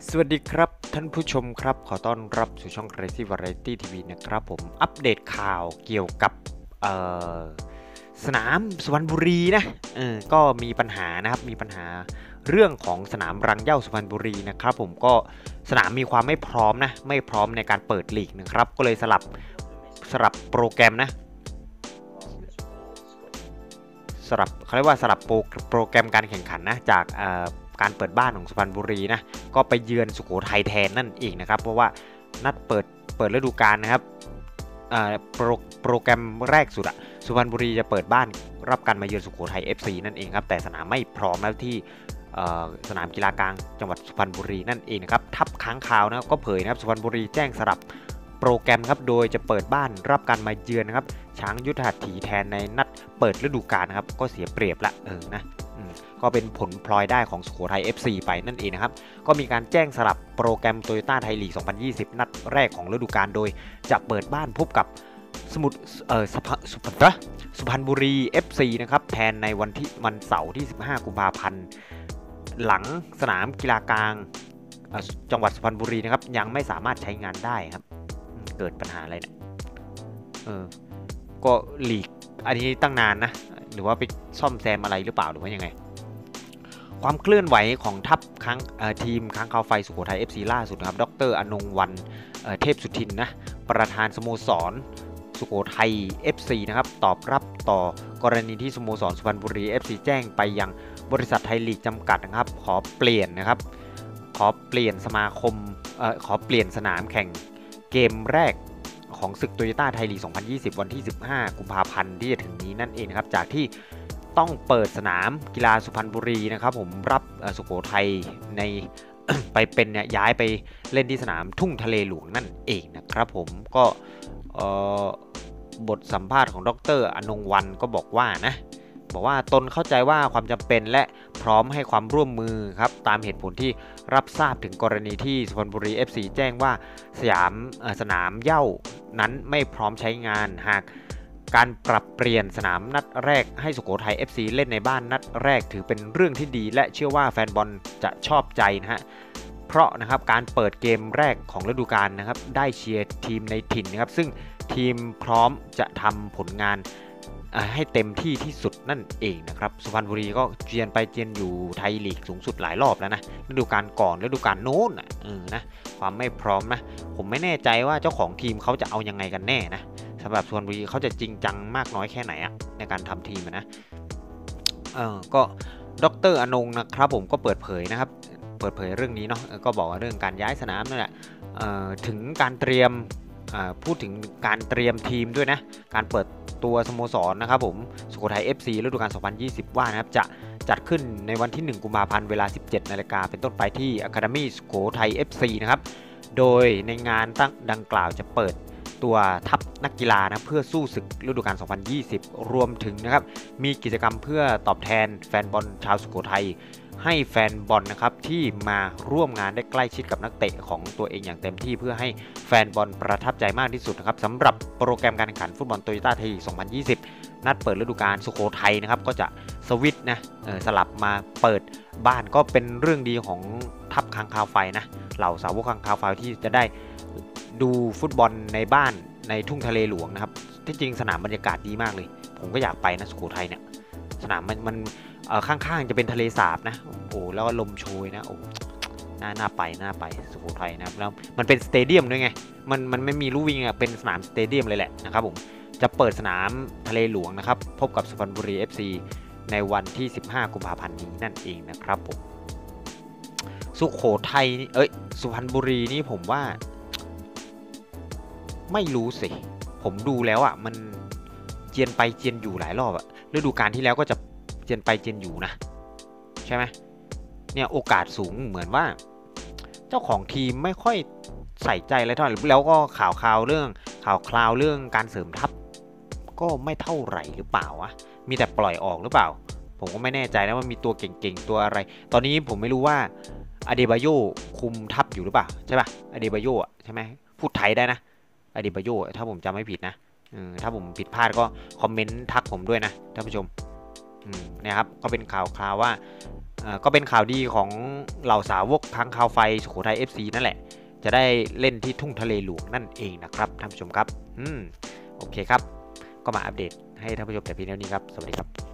สวัสดีครับท่านผู้ชมครับขอต้อนรับสู่ช่อง Crazy Variety TV นะครับผมอัปเดตข่าวเกี่ยวกับเอ่อสนามสุพรรณบุรีนะก็มีปัญหานะครับมีปัญหาเรื่องของสนามรังเหย้าสุพรรณบุรีนะครับผมก็สนามมีความไม่พร้อมนะไม่พร้อมในการเปิดลีกนะครับก็เลยสลับโปรแกรมนะเขาเรียกว่าสลับโปรแกรมการแข่งขันนะจากการเปิดบ้านของสุพรรณบุรีนะก็ไปเยือนสุโขทัยแทนนั่นเองนะครับเพราะว่านัดเปิดฤดูกาลนะครับโปรแกรมแรกสุดอะสุพรรณบุรีจะเปิดบ้านรับการมาเยือนสุโขทัย FC นั่นเองครับแต่สนามไม่พร้อมแล้วที่สนามกีฬากลางจังหวัดสุพรรณบุรีนั่นเองนะครับทับค้างคาวนะก็เผยนะครับสุพรรณบุรีแจ้งสลับโปรแกรมครับโดยจะเปิดบ้านรับการมาเยือนนะครับช้างยุทธหัตถีแทนในนัดเปิดฤดูกาลนะครับก็เสียเปรียบละนะก็เป็นผลพลอยได้ของสุโขทัย FC ไปนั่นเองนะครับก็มีการแจ้งสลับโปรแกรมโตโยต้าไทยลีก 2020 นัดแรกของฤดูกาลโดยจะเปิดบ้านพบกับสุพรรณบุรี FC นะครับแทนในวันเสาร์ที่ 15 กุมภาพันธ์หลังสนามกีฬากลางจังหวัดสุพรรณบุรีนะครับยังไม่สามารถใช้งานได้ครับเกิดปัญหาอะไรเนี่ยก็ลีกอันนี้ตั้งนานนะหรือว่าไปซ่อมแซมอะไรหรือเปล่าหรือว่ายังไงความเคลื่อนไหวของทัพทีมค้างคาวไฟสุโขทัย FC ล่าสุดนะครับดร.อนงค์วรรณเทพสุทินนะประธานสโมสรสุโขทัย FC นะครับตอบรับต่อกรณีที่สโมสรสุพรรณบุรี FC แจ้งไปยังบริษัทไทยลีกจำกัดนะครับขอเปลี่ยนสมาคมขอเปลี่ยนสนามแข่งเกมแรกของศึกโตโยต้าไทยลีก 2020 วันที่ 15 กุมภาพันธ์ที่จะถึงนี้นั่นเองครับจากที่ต้องเปิดสนามกีฬาสุพรรณบุรีนะครับผมรับสุโขทัยในไปเป็นเนี่ยย้ายไปเล่นที่สนามทุ่งทะเลหลวงนั่นเองนะครับผมก็บทสัมภาษณ์ของดร.อนงค์วรรณก็บอกว่าตนเข้าใจว่าความจำเป็นและพร้อมให้ความร่วมมือครับตามเหตุผลที่รับทราบถึงกรณีที่สุพรรณบุรี FC แจ้งว่าสนามเหย้านั้นไม่พร้อมใช้งานหากการปรับเปลี่ยนสนามนัดแรกให้สุโขทัย FC เล่นในบ้านนัดแรกถือเป็นเรื่องที่ดีและเชื่อว่าแฟนบอลจะชอบใจนะฮะเพราะนะครับการเปิดเกมแรกของฤดูกาลนะครับได้เชียร์ทีมในถิ่นนะครับซึ่งทีมพร้อมจะทำผลงานให้เต็มที่ที่สุดนั่นเองนะครับสุพรรณบุรีก็เจียนไปเจียนอยู่ไทยลีกสูงสุดหลายรอบแล้วนะฤดูกาลก่อนฤดูกาลโน้นนะความไม่พร้อมนะผมไม่แน่ใจว่าเจ้าของทีมเขาจะเอายังไงกันแน่นะสำหรับสุพรรณบุรีเขาจะจริงจังมากน้อยแค่ไหนในการทำทีมนะก็ดร.อนงค์นะครับผมก็เปิดเผยนะครับเรื่องนี้เนาะก็บอกว่าเรื่องการย้ายสนามนั่นแหละถึงการเตรียมพูดถึงการเตรียมทีมด้วยนะการเปิดตัวสโมสรนะครับผมสุโขทัย FC ฤดูกาล 2020 ว่านะครับจะจัดขึ้นในวันที่ 1 กุมภาพันธ์เวลา 17 นาฬิกาเป็นต้นไปที่ Academy สุโขทัย FC นะครับโดยในงานดังกล่าวจะเปิดตัวทัพนักกีฬานะเพื่อสู้ศึกฤดูกาล 2020 รวมถึงนะครับมีกิจกรรมเพื่อตอบแทนแฟนบอลชาวสุโขทัยให้แฟนบอลนะครับที่มาร่วมงานได้ใกล้ชิดกับนักเตะของตัวเองอย่างเต็มที่เพื่อให้แฟนบอลประทับใจมากที่สุดนะครับสำหรับโปรแกรมการแข่งขันฟุตบอลโตโยต้าไทยลีก 2020 นัดเปิดฤดูกาลสุโขทัยนะครับก็จะสวิตช์นะสลับมาเปิดบ้านก็เป็นเรื่องดีของทัพค้างคาวไฟนะเหล่าสาวกค้างคาวไฟที่จะได้ดูฟุตบอลในบ้านในทุ่งทะเลหลวงนะครับที่จริงสนามบรรยากาศดีมากเลยผมก็อยากไปนะสุโขทัยเนี่ยสนามมันข้างๆจะเป็นทะเลสาบนะโอ้แล้วก็ลมโชยนะโอ้น่าไปสุโขทัยนะแล้วมันเป็นสเตเดียมด้วยไงมันไม่มีลู่วิ่งเป็นสนามสเตเดียมเลยแหละนะครับผมจะเปิดสนามทะเลหลวงนะครับพบกับสุพรรณบุรี FC ในวันที่ 15 กุมภาพันธ์นี้นั่นเองนะครับผมสุโขทัยนี่สุพรรณบุรีนี่ผมว่าไม่รู้สิผมดูแล้วมันเจียนไปเจียนอยู่หลายรอบฤดูกาลที่แล้วก็จะเจียนไปเจียนอยู่นะใช่ไหมเนี่ยโอกาสสูงเหมือนว่าเจ้าของทีมไม่ค่อยใส่ใจอะไรเท่าไหร่แล้วก็ข่าวเรื่องการเสริมทัพก็ไม่เท่าไหร่หรือเปล่าวะมีแต่ปล่อยออกหรือเปล่าผมก็ไม่แน่ใจนะว่ามีตัวเก่งๆตัวอะไรตอนนี้ผมไม่รู้ว่าอเดบาโยคุมทัพอยู่หรือเปล่าใช่ป่ะอเดบาโยใช่ไหมพูดไทยได้นะอเดบาโยถ้าผมจำไม่ผิดนะถ้าผมผิดพลาดก็คอมเมนต์ทักผมด้วยนะท่านผู้ชมเนี่ยครับก็เป็นข่าวว่าก็เป็นข่าวดีของเหล่าสาวกค้างคาวไฟสุโขทัย FC นั่นแหละจะได้เล่นที่ทุ่งทะเลหลวงนั่นเองนะครับท่านผู้ชมครับโอเคครับก็มาอัปเดตให้ท่านผู้ชมแต่เพียงเท่านี้ครับสวัสดีครับ